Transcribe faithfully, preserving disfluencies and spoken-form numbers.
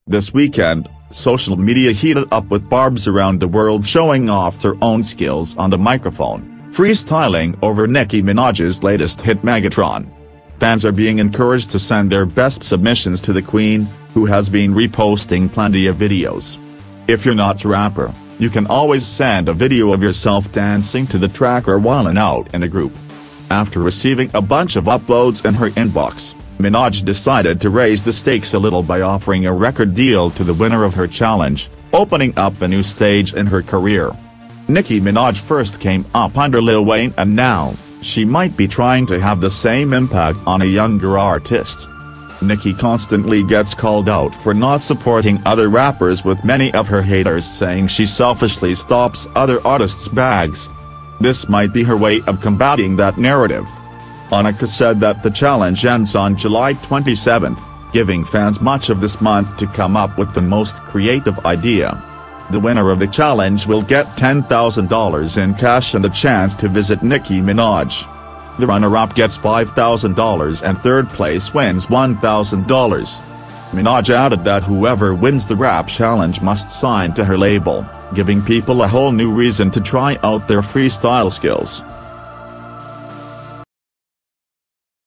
This weekend, social media heated up with barbs around the world showing off their own skills on the microphone, freestyling over Nicki Minaj's latest hit Megatron. Fans are being encouraged to send their best submissions to the Queen, who has been reposting plenty of videos. If you're not a rapper, you can always send a video of yourself dancing to the track or wildin' out in a group. After receiving a bunch of uploads in her inbox, Minaj decided to raise the stakes a little by offering a record deal to the winner of her challenge, opening up a new stage in her career. Nicki Minaj first came up under Lil Wayne, and now, she might be trying to have the same impact on a younger artist. Nicki constantly gets called out for not supporting other rappers, with many of her haters saying she selfishly stops other artists' bags. This might be her way of combating that narrative. Monica said that the challenge ends on July twenty-seventh, giving fans much of this month to come up with the most creative idea. The winner of the challenge will get ten thousand dollars in cash and a chance to visit Nicki Minaj. The runner-up gets five thousand dollars and third place wins one thousand dollars. Minaj added that whoever wins the rap challenge must sign to her label, giving people a whole new reason to try out their freestyle skills.